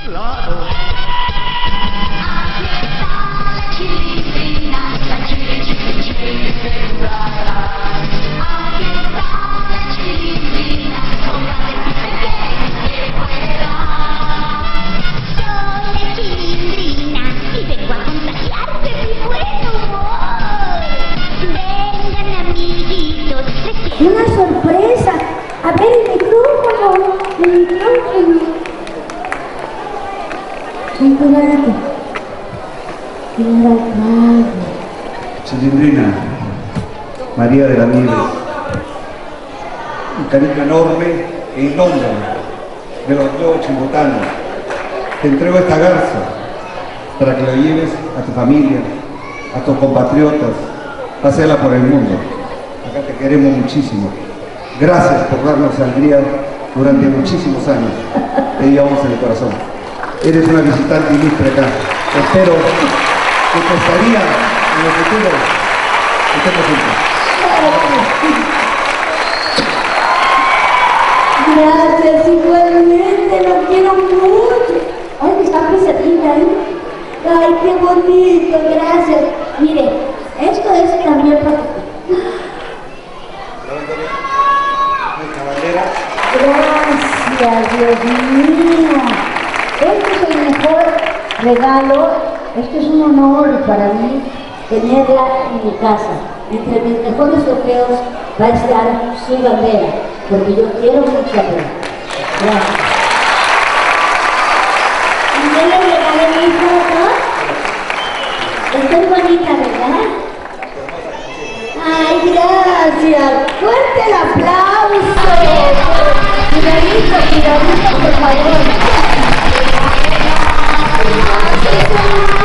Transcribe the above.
Claro. Una sorpresa. A ver el micrófono. El micrófono. Ten cuidado. Mira al padre. Chilindrina, María de la Nieves, un cariño enorme en nombre de los globos chimbotanos. Te entrego esta garza para que la lleves a tu familia, a tus compatriotas, paséala por el mundo. Acá te queremos muchísimo. Gracias por darnos alegría durante muchísimos años. Te llevamos en el corazón. Eres una visitante ilustre acá. Espero que tu estadía en el futuro estemos juntos. Gracias, igualmente, lo quiero mucho. Ay, me está pesadita, ¿eh? Ay, qué bonito, gracias. Mire, esto es también para... Gracias, Dios mío. Este es el mejor regalo. Esto es un honor para mí tenerla en mi casa. Entre mis mejores trofeos va a estar su bandera, porque yo quiero mucho a ella. Gracias. ¿Y yo le regalé mi foto? Estoy bonita, ¿verdad? ¡Ay, gracias! ¡Fuerte el aplauso! Cuidadito, por favor.